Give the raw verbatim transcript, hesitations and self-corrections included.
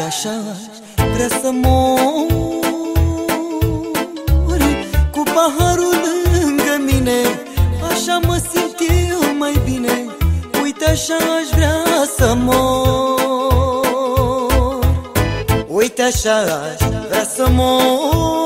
așa vrea să mor, cu paharul lângă mine, așa mă simt eu mai bine. Uite așa aș vrea să mor, uite așa aș vrea să mor.